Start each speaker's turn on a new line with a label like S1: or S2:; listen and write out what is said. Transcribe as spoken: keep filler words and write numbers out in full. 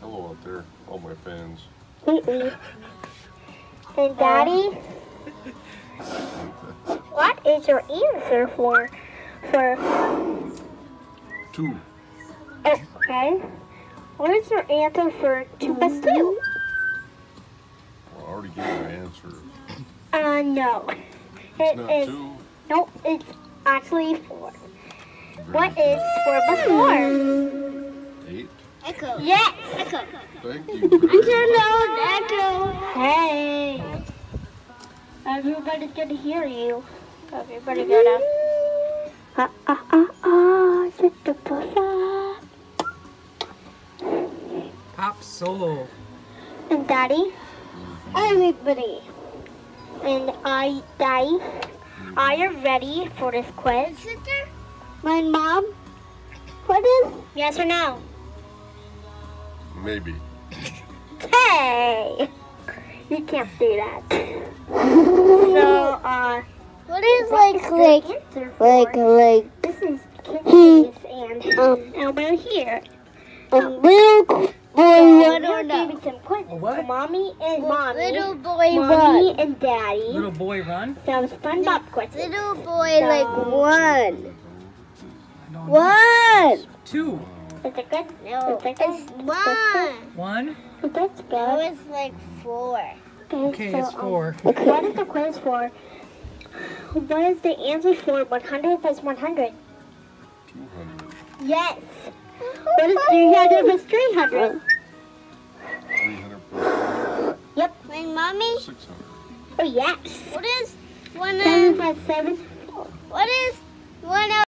S1: hello out there, all my fans.
S2: Mm-mm. And Daddy, what is your answer for for
S1: Two.
S2: okay? What is your answer for two plus two?
S1: Well, I already gave my answer.
S2: Uh, no.
S1: It's
S2: It
S1: not
S2: is
S1: two.
S2: no. It's actually four.
S1: Very
S2: What
S1: good.
S2: is four plus four?
S1: Eight.
S3: Echo.
S2: Yes.
S3: Echo.
S1: Thank you. Very much.
S2: Echo. Hey. Everybody's gonna hear you. Everybody gonna. Ah ah ah ah. Just the push-up.
S4: Pop solo.
S2: And Daddy. Everybody. And I, Daddy. Are you ready for this quiz?
S3: Sister?
S2: My mom. What is? Yes or no?
S1: Maybe.
S2: Hey. You can't do that. So, uh.
S3: What is
S2: what
S3: like,
S2: is
S3: like,
S2: the answer for?
S3: like, like,
S2: This is Kitty's and um, Elmo here.
S3: a little boy
S2: So
S3: one
S2: we're
S3: or no?
S2: giving some quiz
S4: A what?
S2: to Mommy and Mommy.
S3: Little boy
S2: Mommy
S3: one.
S2: and Daddy.
S4: Little boy run.
S2: Some SpongeBob quizzes.
S3: Little boy like
S2: So-
S3: one.
S4: I don't know.
S3: One.
S4: Two.
S2: Is it good?
S3: No,
S2: Is it good?
S3: it's one.
S4: One.
S2: That's
S3: No,
S2: good.
S3: it's like four.
S4: Okay, it's
S2: so, um,
S4: four.
S2: what is the quiz for? What is the answer for one hundred plus one hundred?
S1: Two hundred.
S2: Yes. What is three hundred plus three hundred?
S1: Three hundred plus
S2: Yep.
S3: My mommy,
S1: six hundred.
S2: Oh, yes.
S3: what is one
S2: Seven
S3: of,
S2: plus seven.
S3: what is one of